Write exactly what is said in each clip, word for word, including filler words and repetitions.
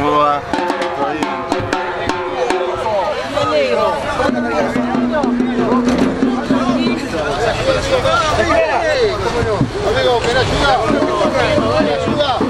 ¿Cómo va? Amigo, ¿querés ayuda? ¿Querés ayuda?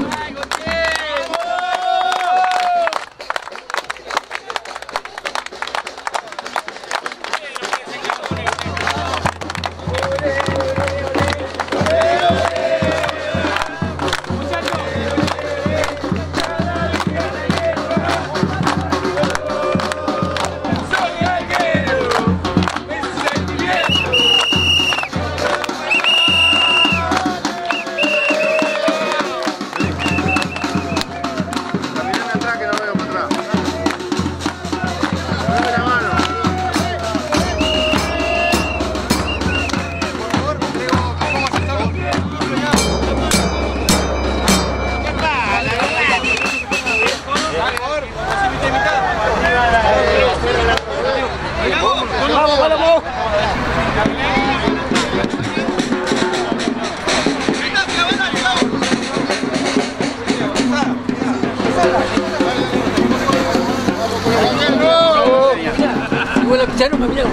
¡Vamos, vamos! Bueno, ya no me mira.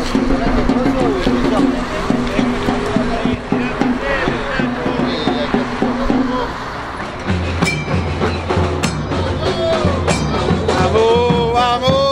¡Vamos, vamos!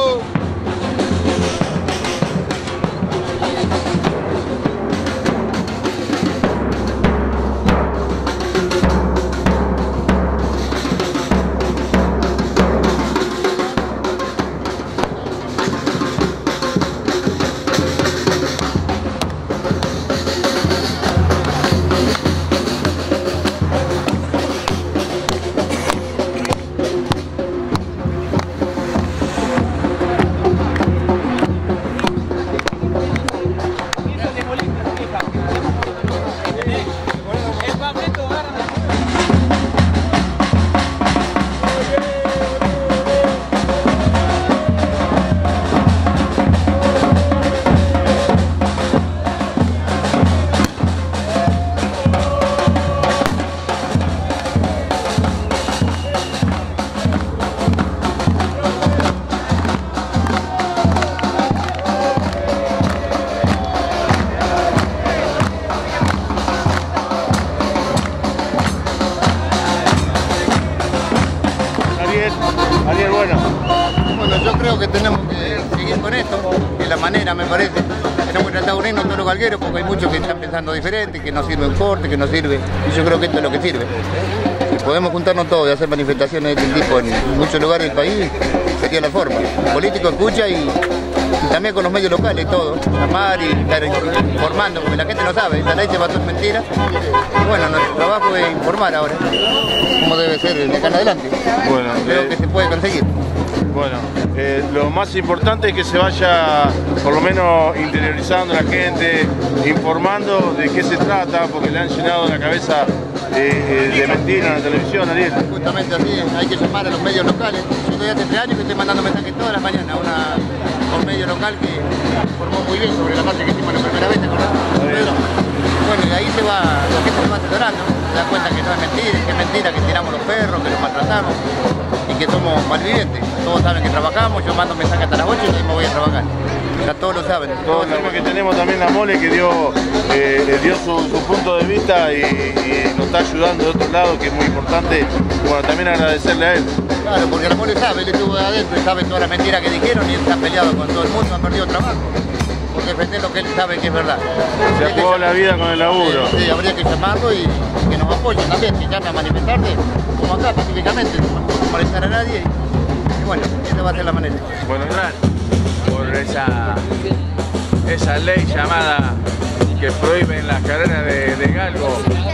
Ariel, bueno. Bueno, yo creo que tenemos que seguir con esto, que la manera me parece. Tenemos que tratar de unirnos todos los galgueros porque hay muchos que están pensando diferente, que no sirve un corte, que no sirve. Y yo creo que esto es lo que sirve. Si podemos juntarnos todos y hacer manifestaciones de este tipo en muchos lugares del país, sería la forma. El político escucha y, y también con los medios locales, todo. Llamar y estar informando, porque la gente no sabe, esta ley se va a hacer mentira. Y bueno, nuestro trabajo es informar ahora cómo debe ser de acá en adelante. Bueno, creo eh, que se puede conseguir. Bueno, eh, lo más importante es que se vaya por lo menos interiorizando la gente, informando de qué se trata, porque le han llenado la cabeza eh, de mentiras en la televisión, Ariel. Justamente así, hay que llamar a los medios locales. Yo estoy hace tres años que estoy mandando mensajes todas las mañanas a, una, a un medio local que informó muy bien sobre la marcha que hicimos la primera vez, ¿te acordás? Bueno, y ahí se va, la gente se va asesorando, se da cuenta que no es mentira, que es mentira que tiramos los perros, que los maltratamos y que somos malvivientes. Todos saben que trabajamos, yo mando mensajes hasta las ocho y ahí me voy a trabajar. Ya todos lo saben. Todos sabemos que tenemos también la Mole que dio, eh, dio su, su punto de vista y, y nos está ayudando de otro lado, que es muy importante. Bueno, también agradecerle a él. Claro, porque la Mole sabe, él estuvo de adentro y sabe todas las mentiras que dijeron y él se ha peleado con todo el mundo, ha perdido trabajo. Por defender lo que él sabe que es verdad. Se ha jugado la vida con el laburo. Sí, sí, habría que llamarlo y que nos apoyen también, que llame a manifestarse, como acá pacíficamente, no molestar a nadie. Y bueno, esa va a ser la manera. Bueno, por esa, esa ley llamada que prohíben las carreras de, de galgo,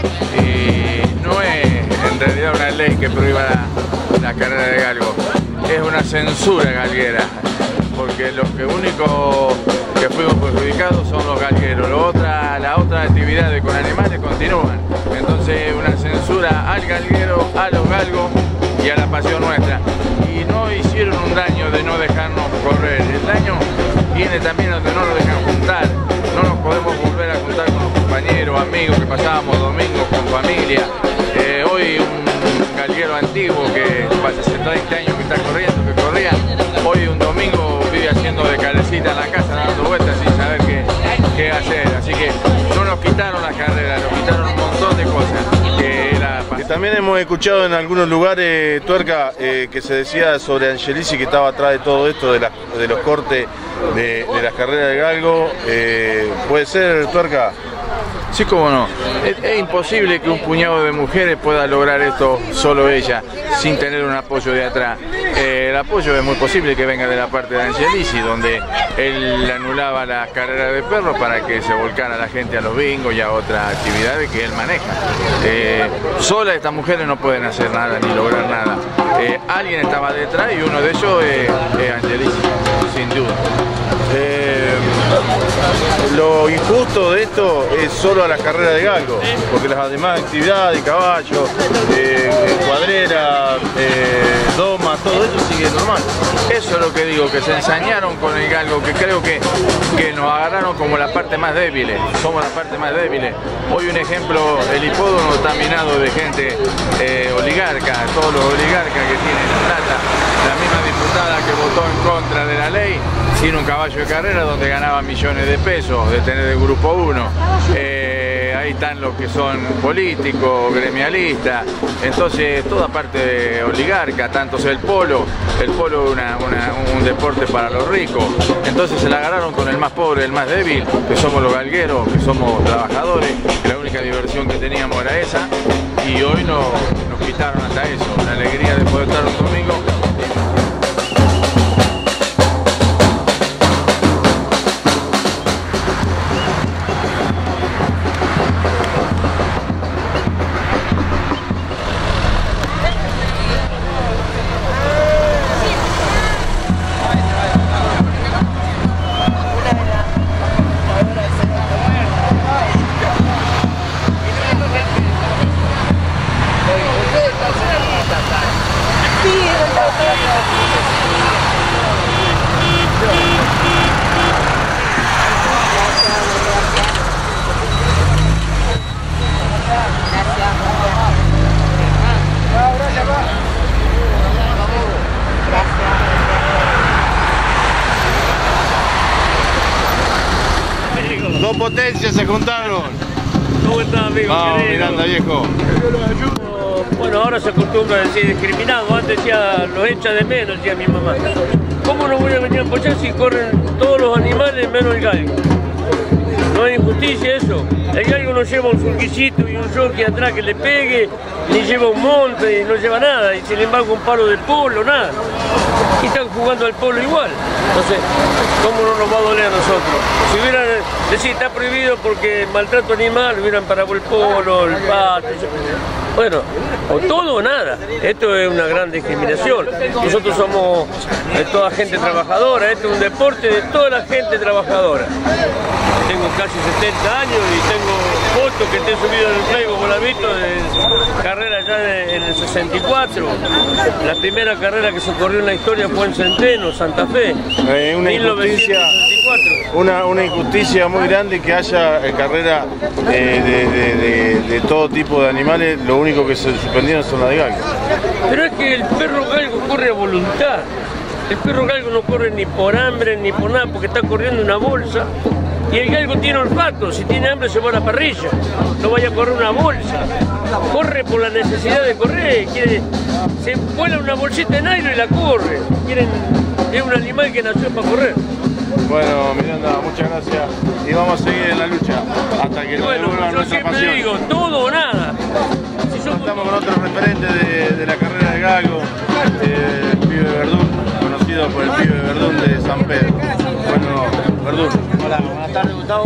y no es en realidad una ley que prohíba la, la carrera de galgo, es una censura galguera, porque los que únicos que fuimos perjudicados son los galgueros. Lo otra, la otra actividad de con animales continúan. Entonces una censura al galguero, a los galgos y a la pasión nuestra. Y no hicieron un daño de no dejarnos correr. El daño viene también donde no nos dejan juntar. No nos podemos volver a juntar con los compañeros, amigos que pasábamos domingos con familia. Eh, hoy un galguero antiguo que hace treinta años que está hemos escuchado en algunos lugares, Tuerca, eh, que se decía sobre Angelici que estaba atrás de todo esto, de, la, de los cortes de, de las carreras de galgo. Eh, ¿Puede ser, Tuerca? Sí, cómo no. Es, es imposible que un puñado de mujeres pueda lograr esto solo ella, sin tener un apoyo de atrás. Eh, el apoyo es muy posible que venga de la parte de Angelici, donde él anulaba las carreras de perros para que se volcara la gente a los bingos y a otras actividades que él maneja. Eh, sola estas mujeres no pueden hacer nada ni lograr nada. Eh, alguien estaba detrás y uno de ellos es, es Angelici, sin duda. Eh, lo injusto de esto es solo a las carreras de galgo, porque las demás actividades, caballo, eh, cuadrera, eh, doma, todo eso sigue normal. Eso es lo que digo, que se ensañaron con el galgo, que creo que, que nos agarraron como la parte más débil, somos la parte más débil. Hoy un ejemplo, el hipódromo está minado de gente eh, oligarca, todos los oligarcas que tienen plata, la misma diputada que votó en contra de la ley, sin un caballo de carrera donde ganaba millones de pesos de tener el grupo uno. Eh, ahí están los que son políticos, gremialistas, entonces toda parte de oligarca, tanto es el polo, el polo es una, una, un deporte para los ricos, entonces se la agarraron con el más pobre, el más débil, que somos los galgueros, que somos trabajadores, que la única diversión que teníamos era esa, y hoy no, nos quitaron hasta eso, la alegría de poder estar un domingo. Dos potencias se juntaron. ¿Cómo estás, amigo? Vamos, Miranda, viejo. Bueno, ahora se acostumbra a decir discriminado. Antes decía, los echa de menos, decía mi mamá. ¿Cómo no voy a venir a apoyar si corren todos los animales menos el galgo? No hay injusticia eso. El galgo no lleva un surquicito y un jockey atrás que le pegue, ni lleva un monte, y no lleva nada. Y sin embargo un palo de polo, nada. Y están jugando al polo igual. Entonces, ¿cómo no nos va a doler a nosotros? Si hubieran, decir, está prohibido porque maltrato animal, hubieran parado el polo, el pato. Bueno, o todo o nada. Esto es una gran discriminación. Nosotros somos de toda gente trabajadora, esto es un deporte de toda la gente trabajadora. Tengo casi setenta años y tengo fotos que te he subido en el Facebook, como la has visto, de carrera ya de, en el sesenta y cuatro. La primera carrera que se corrió en la historia fue en Centeno, Santa Fe. Eh, una, injusticia, una, una injusticia muy grande que haya eh, carrera eh, de, de, de, de todo tipo de animales. Lo único que se suspendieron son las de galgo. Pero es que el perro galgo corre a voluntad. El perro galgo no corre ni por hambre ni por nada, porque está corriendo una bolsa. Y el galgo tiene olfato, si tiene hambre se va a la parrilla, no vaya a correr una bolsa. Corre por la necesidad de correr, quiere, se vuela una bolsita de nylon y la corre. Quieren, es un animal que nació para correr. Bueno, Miranda, muchas gracias y vamos a seguir en la lucha hasta que nos bueno, devuelvan nuestra pasión. Yo siempre digo, todo o nada. Si somos... Estamos con otro referente de, de la carrera de galgo, eh, el pibe de Verdún, conocido por el pibe de Verdún de San Pedro. Bueno, Verdún. Hola, buenas tardes, Gustavo.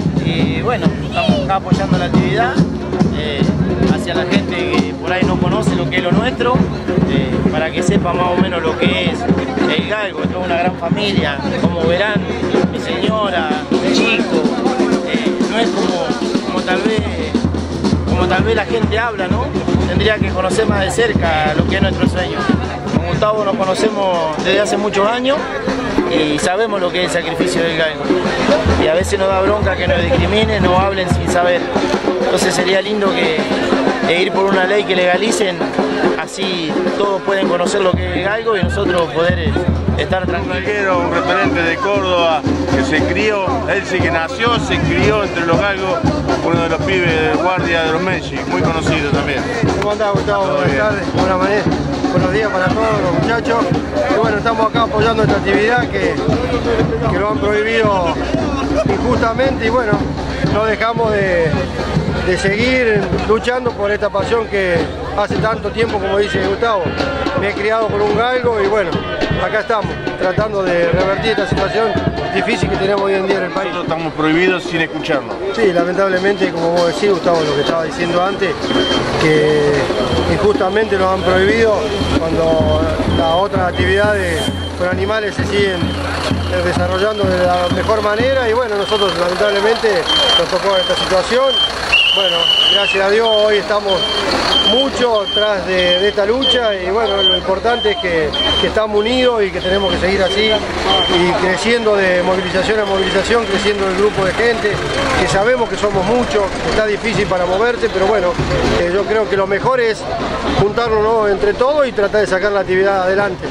Y bueno, estamos acá apoyando la actividad eh, hacia la gente que por ahí no conoce lo que es lo nuestro, eh, para que sepa más o menos lo que es el galgo. Es toda una gran familia, como verán, mi señora, mi chico, eh, no es como, como tal vez como tal vez la gente habla, ¿no? Tendría que conocer más de cerca lo que es nuestro sueño. Con Gustavo nos conocemos desde hace muchos años y sabemos lo que es el sacrificio del galgo. Y a veces nos da bronca que nos discriminen, nos hablen sin saber. Entonces sería lindo que, que ir por una ley que legalicen así todos pueden conocer lo que es Galgo y nosotros poder eh, estar tranquilos. Un galguero, un referente de Córdoba que se crió, él sí que nació, se crió entre los galgos, uno de los pibes de guardia de los Messi, muy conocido también. ¿Cómo andás, Gustavo? Buenas tardes, buenas mañanas, buenos días para todos los muchachos. Y bueno, estamos acá apoyando esta actividad que, que lo han prohibido injustamente y bueno, no dejamos de, de seguir luchando por esta pasión que hace tanto tiempo, como dice Gustavo. Me he criado con un galgo y bueno, acá estamos, tratando de revertir esta situación difícil que tenemos hoy en día en el país. Nosotros estamos prohibidos sin escucharnos. Sí, lamentablemente, como vos decís, Gustavo, lo que estaba diciendo antes, que injustamente nos han prohibido cuando las otras actividades con animales se siguen desarrollando de la mejor manera y bueno, nosotros lamentablemente nos tocó esta situación. Bueno, gracias a Dios hoy estamos mucho tras de, de esta lucha y bueno, lo importante es que, que estamos unidos y que tenemos que seguir así y creciendo de movilización a movilización, creciendo el grupo de gente, que sabemos que somos muchos, que está difícil para moverse, pero bueno, eh, yo creo que lo mejor es juntarnos, ¿no?, entre todos y tratar de sacar la actividad adelante.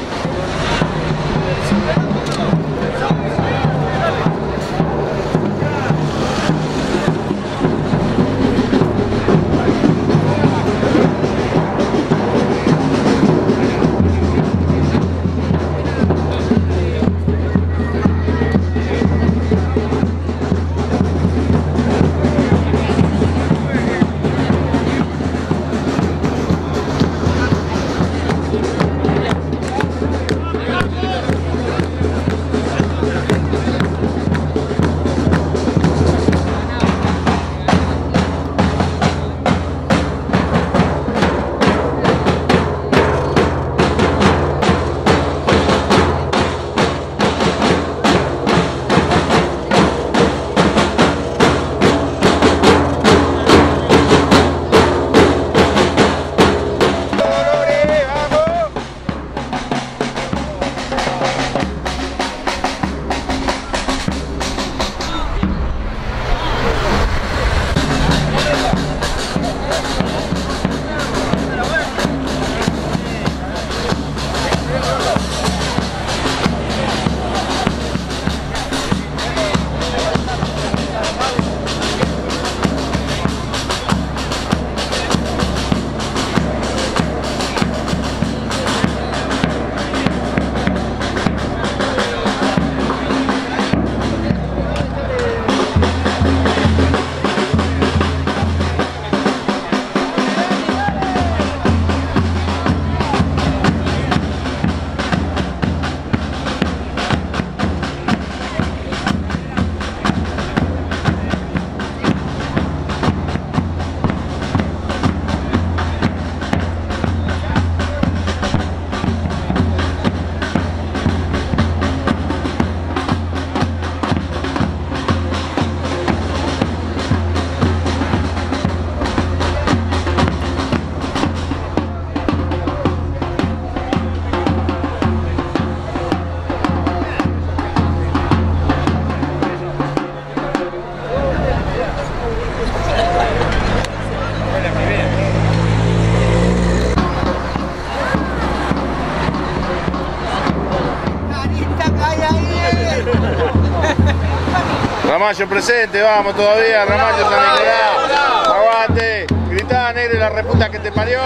Ramallo presente, vamos todavía, Ramallo San Nicolás. Aguante, gritá, negro, y la reputa que te parió.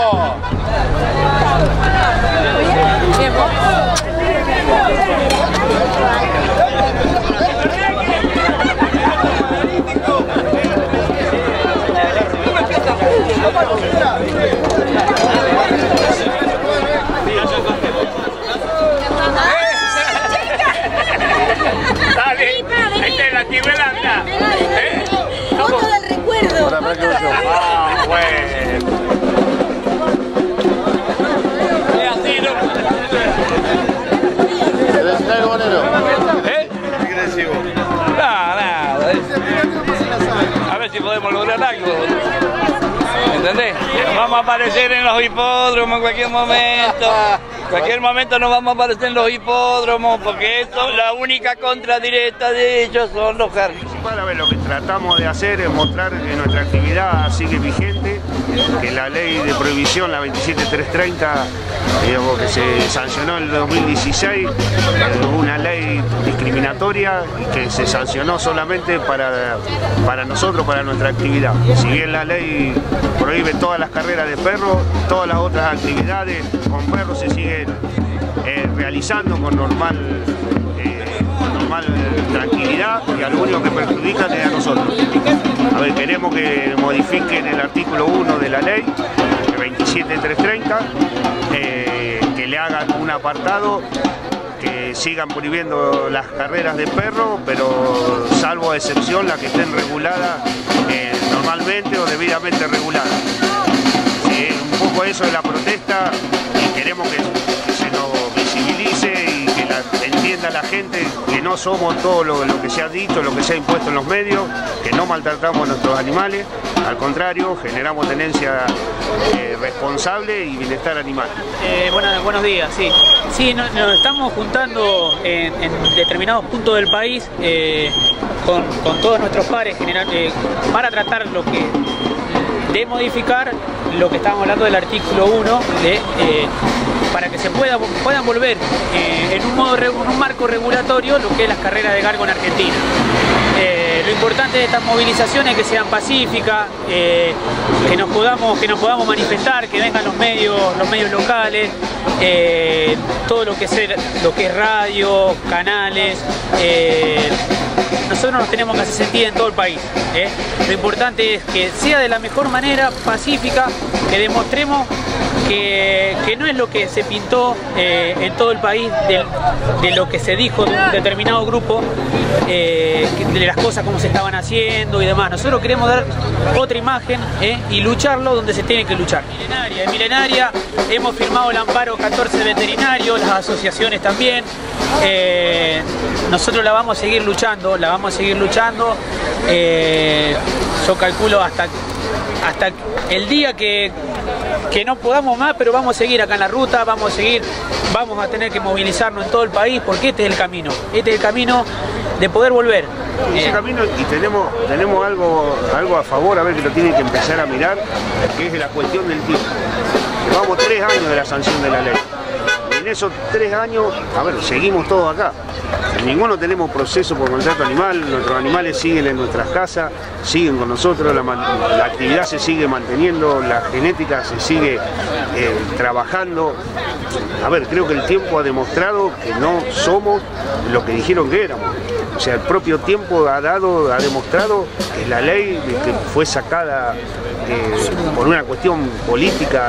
¿Eh? Foto del recuerdo. Para, para que yo. Ah, bueno. Es así, ¿no? ¿Querés decir algo, Bonero? ¿Eh? ¿Qué querés decir vos? Nada, nada. A ver si podemos lograr algo. ¿Entendés? Nos vamos a aparecer en los hipódromos en cualquier momento. En cualquier momento nos vamos a aparecer en los hipódromos, porque eso, la única contradirecta de ellos son los carros. Para ver, lo que tratamos de hacer es mostrar que nuestra actividad sigue vigente que la ley de prohibición, la veintisiete mil trescientos treinta, digamos, que se sancionó en el dos mil dieciséis, una ley discriminatoria y que se sancionó solamente para, para nosotros, para nuestra actividad. Si bien la ley prohíbe todas las carreras de perros, todas las otras actividades con perros se siguen eh, realizando con normal, eh, con normal tranquilidad, y a lo único que perjudican es a nosotros. A ver, queremos que modifiquen el artículo uno de la ley, veintisiete mil trescientos treinta, eh, que le hagan un apartado, que sigan prohibiendo las carreras de perro, pero salvo excepción las que estén reguladas eh, normalmente o debidamente reguladas. Sí, un poco eso es la protesta, y queremos que, que se nos visibilice y que la, entienda la gente que no somos todo lo, lo que se ha dicho, lo que se ha impuesto en los medios, que no maltratamos a nuestros animales, al contrario, generamos tenencia eh, responsable y bienestar animal. Eh, buenas, buenos días, sí. Sí, nos, nos estamos juntando en, en determinados puntos del país eh, con, con todos nuestros pares general, eh, para tratar lo que de modificar lo que estábamos hablando del artículo uno, de, eh, para que se pueda, puedan volver eh, en, un modo, en un marco regulatorio lo que es las carreras de galgo en Argentina. Eh, lo importante de estas movilizaciones es que sean pacíficas, eh, que nos podamos, que nos podamos manifestar, que vengan los medios, los medios locales, eh, todo lo que es, lo que es radio, canales. Eh, nosotros nos tenemos que hacer sentir en todo el país. ¿eh? Lo importante es que sea de la mejor manera, pacífica, que demostremos que, que no es lo que se pintó eh, en todo el país de, de lo que se dijo de un determinado grupo, eh, de las cosas como se estaban haciendo y demás. Nosotros queremos dar otra imagen ¿eh? y lucharlo donde se tiene que luchar. Milenaria, en Milenaria hemos firmado el amparo catorce veterinarios, las asociaciones también. Eh, nosotros la vamos a seguir luchando, la vamos a seguir luchando. Eh, yo calculo hasta, hasta el día que, que no podamos más, pero vamos a seguir acá en la ruta, vamos a seguir, vamos a tener que movilizarnos en todo el país, porque este es el camino, este es el camino de poder volver. Ese eh. camino, y tenemos, tenemos algo, algo a favor, a ver, que lo tienen que empezar a mirar, que es la cuestión del tiempo. Llevamos tres años de la sanción de la ley. En esos tres años, a ver, seguimos todos acá. Ninguno tenemos proceso por maltrato animal, nuestros animales siguen en nuestras casas, siguen con nosotros, la, la actividad se sigue manteniendo, la genética se sigue eh, trabajando. A ver, creo que el tiempo ha demostrado que no somos lo que dijeron que éramos. O sea, el propio tiempo ha dado, ha demostrado que la ley que fue sacada eh, por una cuestión política.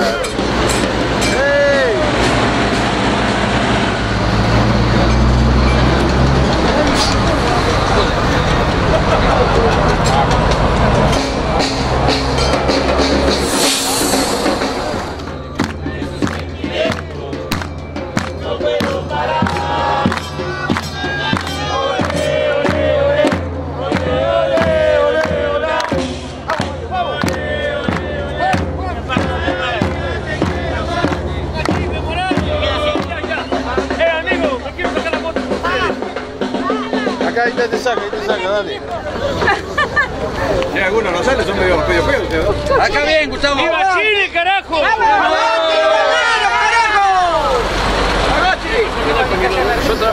Acá, ahí te saca, ahí te saca, dale. Si algunos no salen, son medio medio feos. Acá bien, Gustavo. ¡Viva Chile, carajo! ¡Vamos, carajo! Yo